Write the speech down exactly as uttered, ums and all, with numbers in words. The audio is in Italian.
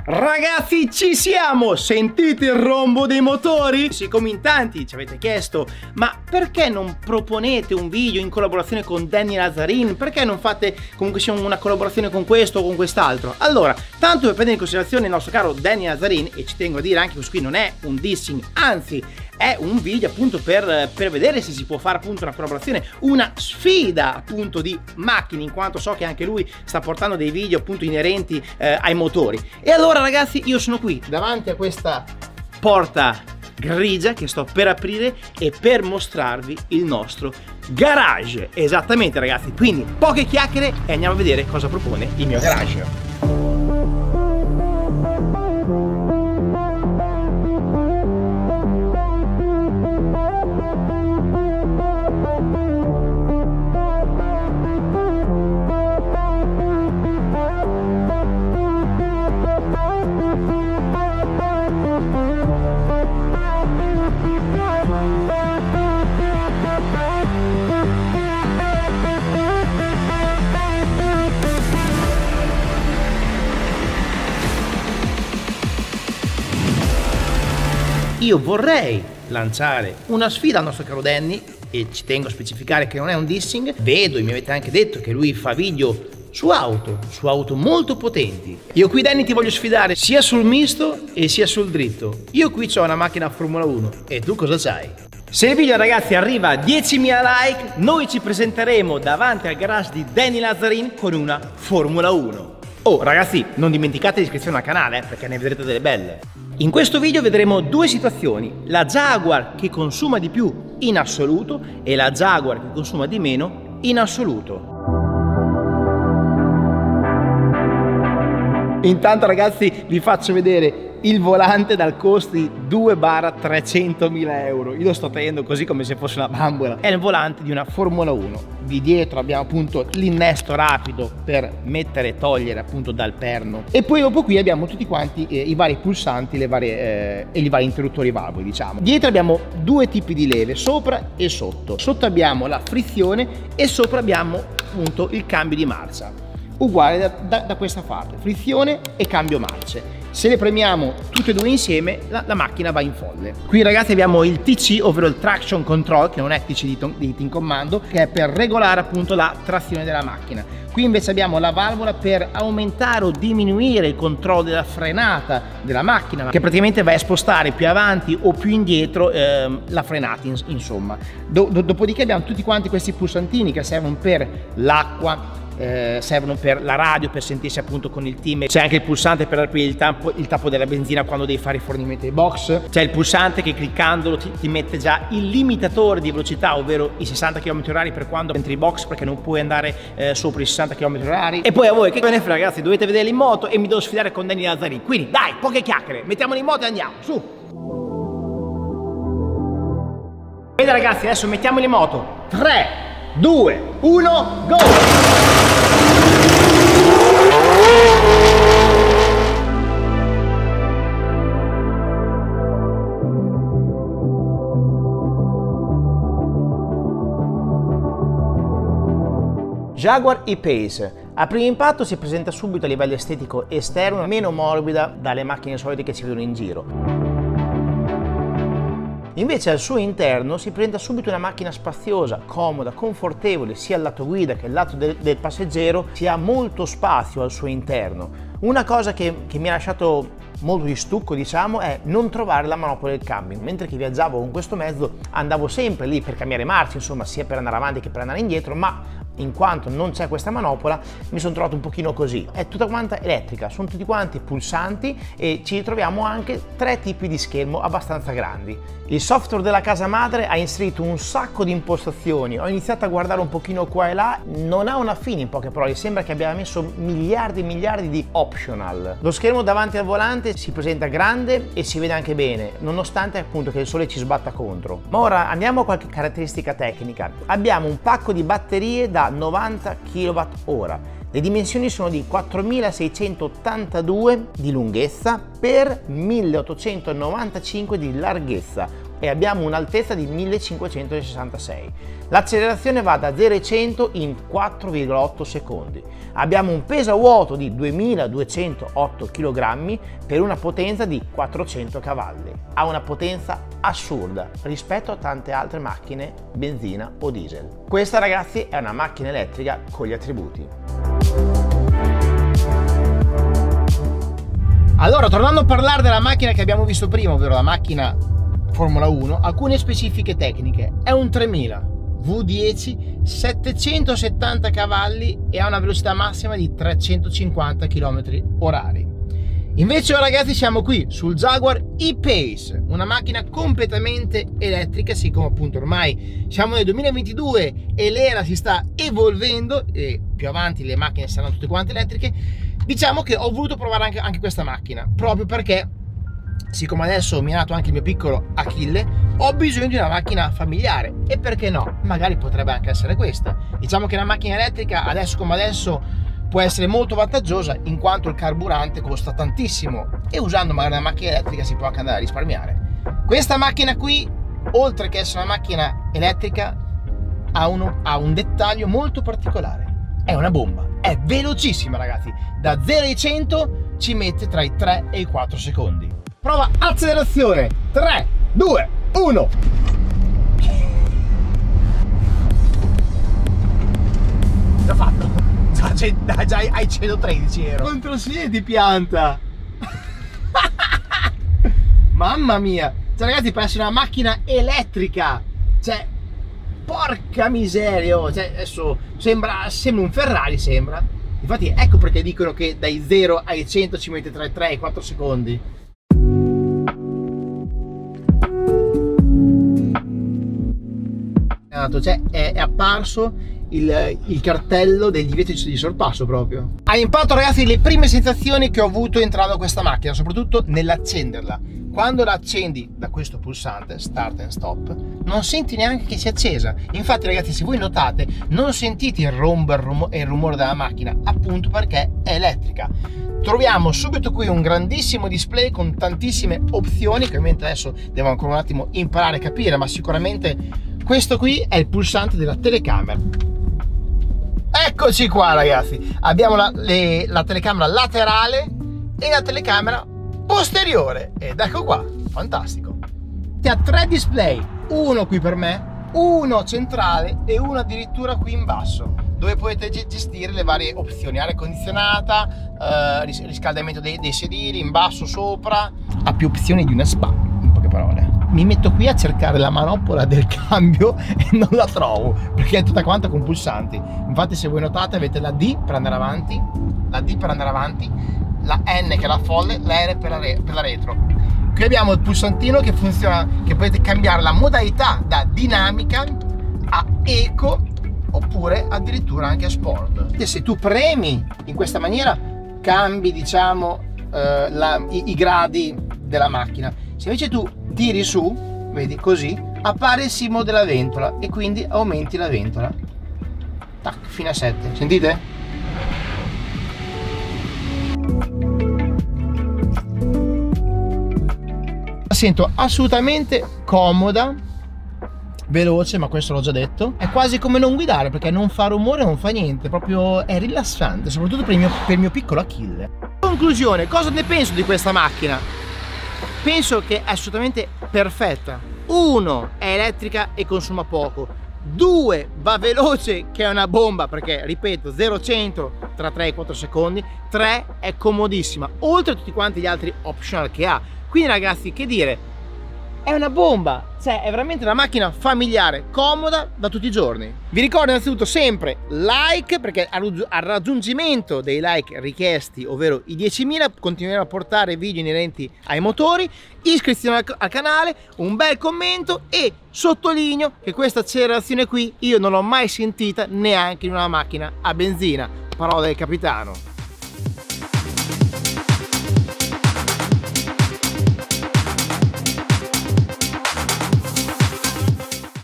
Ragazzi, ci siamo! Sentite il rombo dei motori? Siccome in tanti ci avete chiesto, ma perché non proponete un video in collaborazione con Danny Lazarin? Perché non fate comunque sia una collaborazione con questo o con quest'altro? Allora, tanto per prendere in considerazione il nostro caro Danny Lazarin, e ci tengo a dire anche che questo qui non è un dissing, anzi è un video appunto per, per vedere se si può fare appunto una collaborazione, una sfida appunto di macchine, in quanto so che anche lui sta portando dei video appunto inerenti eh, ai motori. E allora ragazzi, io sono qui davanti a questa porta grigia che sto per aprire e per mostrarvi il nostro garage. Esattamente ragazzi, quindi poche chiacchiere e andiamo a vedere cosa propone il mio garage. Io vorrei lanciare una sfida al nostro caro Danny, e ci tengo a specificare che non è un dissing. Vedo, e mi avete anche detto, che lui fa video su auto, su auto molto potenti. Io qui Danny ti voglio sfidare sia sul misto e sia sul dritto. Io qui ho una macchina Formula uno e tu cosa c'hai? Se il video ragazzi arriva a diecimila like, noi ci presenteremo davanti al garage di Danny Lazarin con una Formula uno. Oh ragazzi, non dimenticate l'iscrizione al canale eh, perché ne vedrete delle belle. In questo video vedremo due situazioni: la Jaguar che consuma di più in assoluto e la Jaguar che consuma di meno in assoluto. Intanto ragazzi vi faccio vedere il volante dal costo di due trecentomila euro. Io lo sto tenendo così come se fosse una bambola. È il volante di una Formula uno. Di dietro abbiamo appunto l'innesto rapido per mettere e togliere appunto dal perno. E poi dopo qui abbiamo tutti quanti eh, i vari pulsanti le varie, eh, e i vari interruttori valvole, diciamo. Dietro abbiamo due tipi di leve, sopra e sotto. Sotto abbiamo la frizione e sopra abbiamo appunto il cambio di marcia. Uguale da, da, da questa parte, frizione e cambio marce. Se le premiamo tutte e due insieme la, la macchina va in folle. Qui ragazzi abbiamo il T C, ovvero il Traction Control, che non è T C di, di Hitting Commando, che è per regolare appunto la trazione della macchina. Qui invece abbiamo la valvola per aumentare o diminuire il controllo della frenata della macchina, che praticamente va a spostare più avanti o più indietro ehm, la frenata in, insomma. Do, do, dopodiché abbiamo tutti quanti questi pulsantini che servono per l'acqua, Eh, servono per la radio, per sentirsi appunto con il team. C'è anche il pulsante per aprire il tappo, il tappo della benzina quando devi fare i fornimenti ai box. C'è il pulsante che cliccandolo ti, ti mette già il limitatore di velocità, ovvero i sessanta chilometri orari per quando entri in box, perché non puoi andare eh, sopra i sessanta chilometri orari. E poi a voi che ve ne frega ragazzi, dovete vedere in moto e mi devo sfidare con Danny Lazarin. Quindi dai, poche chiacchiere, mettiamoli in moto e andiamo, su! Bene ragazzi, adesso mettiamoli in moto. tre, due, uno, go! Jaguar E-Pace. A primo impatto si presenta subito a livello estetico esterno meno morbida dalle macchine solite che si vedono in giro. Invece al suo interno si presenta subito una macchina spaziosa, comoda, confortevole, sia al lato guida che al lato del, del passeggero. Si ha molto spazio al suo interno. Una cosa che, che mi ha lasciato molto di stucco, diciamo, è non trovare la manopola del cambio. Mentre che viaggiavo con questo mezzo andavo sempre lì per cambiare marcia, insomma, sia per andare avanti che per andare indietro, ma in quanto non c'è questa manopola mi sono trovato un pochino così. È tutta quanta elettrica, sono tutti quanti pulsanti e ci ritroviamo anche tre tipi di schermo abbastanza grandi. Il software della casa madre ha inserito un sacco di impostazioni, ho iniziato a guardare un pochino qua e là, non ha una fine in poche parole, sembra che abbia messo miliardi e miliardi di optional. Lo schermo davanti al volante si presenta grande e si vede anche bene, nonostante appunto che il sole ci sbatta contro. Ma ora andiamo a qualche caratteristica tecnica. Abbiamo un pacco di batterie da novanta chilowatt ora. Le dimensioni sono di quattromilaseicentottantadue di lunghezza per milleottocentonovantacinque di larghezza, e abbiamo un'altezza di millecinquecentosessantasei. L'accelerazione va da zero a cento in quattro virgola otto secondi. Abbiamo un peso a vuoto di duemiladuecentootto chilogrammi per una potenza di quattrocento cavalli. Ha una potenza assurda rispetto a tante altre macchine benzina o diesel. Questa, ragazzi, è una macchina elettrica con gli attributi. Allora, tornando a parlare della macchina che abbiamo visto prima, ovvero la macchina Formula uno, alcune specifiche tecniche. È un tremila V dieci, settecentosettanta cavalli e ha una velocità massima di trecentocinquanta chilometri orari. Invece, ragazzi, siamo qui sul Jaguar E-Pace, una macchina completamente elettrica, siccome appunto ormai siamo nel duemilaventidue e l'era si sta evolvendo e più avanti le macchine saranno tutte quante elettriche. Diciamo che ho voluto provare anche, anche questa macchina, proprio perché, siccome adesso mi è nato anche il mio piccolo Achille, ho bisogno di una macchina familiare e perché no, magari potrebbe anche essere questa. Diciamo che una macchina elettrica adesso come adesso può essere molto vantaggiosa in quanto il carburante costa tantissimo e usando magari una macchina elettrica si può anche andare a risparmiare. Questa macchina qui, oltre che essere una macchina elettrica, ha, uno, ha un dettaglio molto particolare. È una bomba, è velocissima, ragazzi, da zero a cento ci mette tra i tre e i quattro secondi. Prova accelerazione, tre, due, uno. Già fatto, già, già ai centotredici ero. Controsine di pianta. Mamma mia, cioè ragazzi, per essere una macchina elettrica, cioè porca miseria, cioè adesso sembra, sembra un Ferrari, sembra. Infatti ecco perché dicono che dai zero ai cento ci mette tra i tre e i quattro secondi. Cioè è, è apparso il, il cartello del divieto di sorpasso proprio. Ha impatto, ragazzi, le prime sensazioni che ho avuto entrando in questa macchina, soprattutto nell'accenderla. Quando la accendi da questo pulsante start and stop non senti neanche che sia accesa. Infatti, ragazzi, se voi notate non sentite il rombo e il rumore della macchina, appunto perché è elettrica. Troviamo subito qui un grandissimo display con tantissime opzioni che ovviamente adesso devo ancora un attimo imparare a capire, ma sicuramente questo qui è il pulsante della telecamera. Eccoci qua, ragazzi, abbiamo la, le, la telecamera laterale e la telecamera posteriore ed ecco qua, fantastico. Ha tre display, uno qui per me, uno centrale e uno addirittura qui in basso, dove potete gestire le varie opzioni: aria condizionata, eh, riscaldamento dei, dei sedili, in basso, sopra. Ha più opzioni di una spa, in poche parole. Mi metto qui a cercare la manopola del cambio e non la trovo perché è tutta quanta con pulsanti. Infatti, se voi notate, avete la D per andare avanti, la D per andare avanti, la N che è la folle, la R per la, re, per la retro. Qui abbiamo il pulsantino che funziona, che potete cambiare la modalità da dinamica a eco oppure addirittura anche a sport. E se tu premi in questa maniera cambi, diciamo, eh, la, i, i gradi della macchina. Se invece tu tiri su, vedi, così appare il simbolo della ventola e quindi aumenti la ventola. Tac, fino a sette, sentite? La sento assolutamente comoda, veloce, ma questo l'ho già detto. È quasi come non guidare perché non fa rumore, non fa niente, proprio è rilassante, soprattutto per il mio, per il mio piccolo Achille. Conclusione, cosa ne penso di questa macchina? Penso che è assolutamente perfetta. Uno, è elettrica e consuma poco. Due, va veloce che è una bomba perché, ripeto, zero a cento tra tre e quattro secondi. Tre, è comodissima, oltre a tutti quanti gli altri optional che ha. Quindi, ragazzi, che dire, è una bomba, cioè è veramente una macchina familiare, comoda da tutti i giorni. Vi ricordo innanzitutto sempre like, perché al raggiungimento dei like richiesti, ovvero i diecimila, continueremo a portare video inerenti ai motori. Iscrizione al, al canale, un bel commento e sottolineo che questa accelerazione qui io non l'ho mai sentita neanche in una macchina a benzina, parola del capitano.